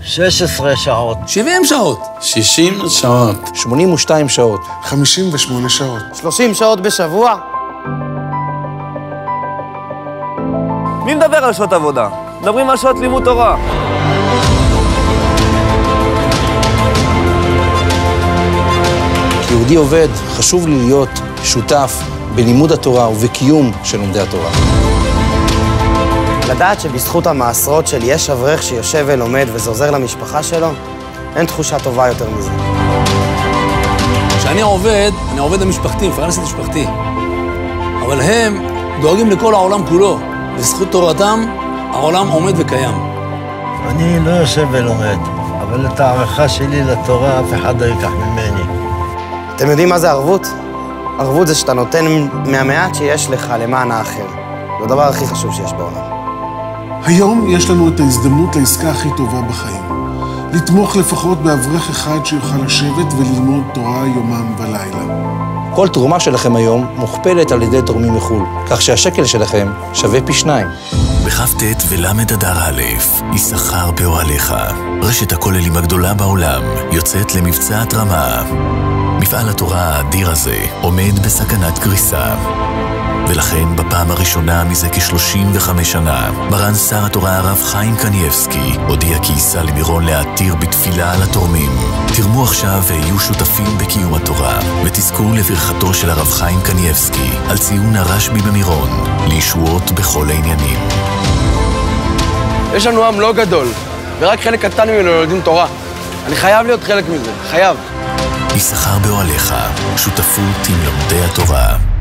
16 שעות. 70 שעות. 60 שעות. 82 שעות. 58 שעות. 30 שעות בשבוע? מי מדבר על שעות עבודה? מדברים על שעות לימוד תורה. כיהודי עובד, חשוב לי להיות שותף בלימוד התורה ובקיום של לומדי התורה. לדעת שבזכות המעשרות שלי יש אברך שיושב ולומד וזה עוזר למשפחה שלו, אין תחושה טובה יותר מזה. כשאני עובד, אני עובד למשפחתי, מפרנס את משפחתי. אבל הם דואגים לכל העולם כולו. בזכות תורתם, העולם עומד וקיים. אני לא יושב ולומד, אבל את הערכה שלי לתורה אף אחד לא ייקח ממני. אתם יודעים מה זה ערבות? ערבות זה שאתה נותן מהמעט שיש לך למען האחר. זה הדבר הכי חשוב שיש בעולם. היום יש לנו את ההזדמנות לעסקה הכי טובה בחיים. לתמוך לפחות באברך אחד שיוכל לשבת וללמוד תורה יומם ולילה. כל תרומה שלכם היום מוכפלת על ידי תורמים מחו"ל, כך שהשקל שלכם שווה פי 2. בכ"ט ולמד אדר א', יששכר באוהליך. רשת הכוללים הגדולה בעולם יוצאת למבצע התרמה. מפעל התורה האדיר הזה עומד בסכנת קריסה. ולכן בפעם הראשונה מזה כ-35 שנה, מרן שר התורה הרב חיים קניבסקי הודיע כי ייסע למירון להתיר בתפילה על התורמים. תרמו עכשיו והיו שותפים בקיום התורה, ותזכו לברכתו של הרב חיים קניבסקי על ציון הרשב"י במירון, לישועות בכל העניינים. יש לנו עם לא גדול, ורק חלק קטן ממנו לומדים תורה. אני חייב להיות חלק מזה, חייב. יששכר באוהליך, שותפות עם לומדי התורה.